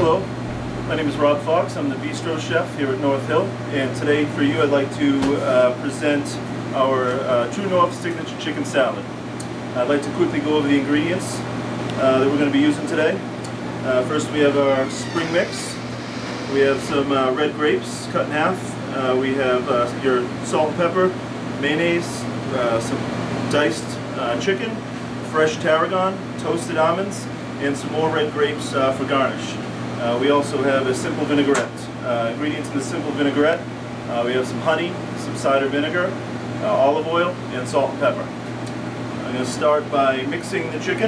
Hello, my name is Rob Fox. I'm the bistro chef here at North Hill, and today for you I'd like to present our True North signature chicken salad. I'd like to quickly go over the ingredients that we're going to be using today. First we have our spring mix. We have some red grapes cut in half. We have your salt and pepper, mayonnaise, some diced chicken, fresh tarragon, toasted almonds, and some more red grapes for garnish. We also have a simple vinaigrette. Ingredients in the simple vinaigrette, we have some honey, some cider vinegar, olive oil, and salt and pepper. I'm going to start by mixing the chicken.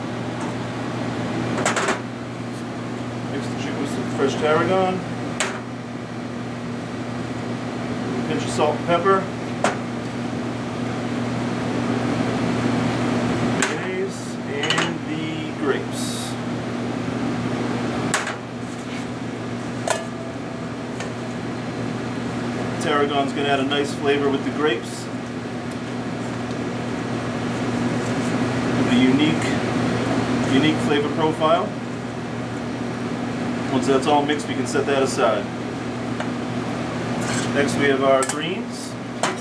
Mix the chicken with some fresh tarragon, a pinch of salt and pepper, mayonnaise, and the grapes. Tarragon's going to add a nice flavor with the grapes. With a unique flavor profile. Once that's all mixed, we can set that aside. Next we have our greens.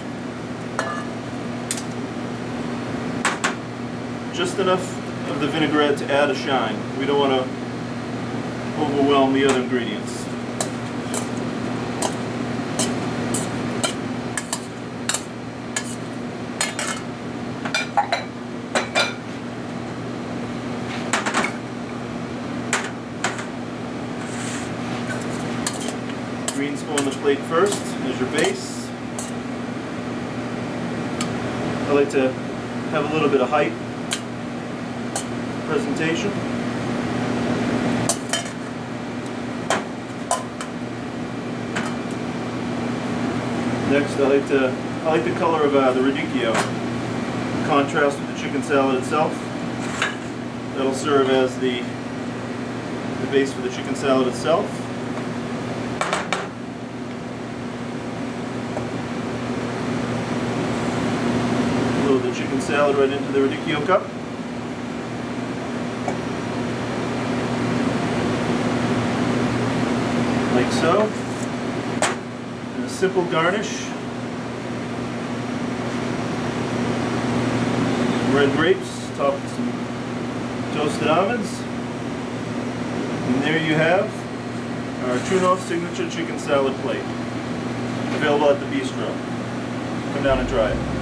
Just enough of the vinaigrette to add a shine. We don't want to overwhelm the other ingredients. Greens go on the plate first as your base. I like to have a little bit of height presentation. Next, I like the color of the radicchio. Contrast with the chicken salad itself. That'll serve as the base for the chicken salad itself. Load the chicken salad right into the radicchio cup. Like so. And a simple garnish. Some red grapes, topped with some toasted almonds. And there you have our True North signature chicken salad plate. Available at the bistro. Come down and try it.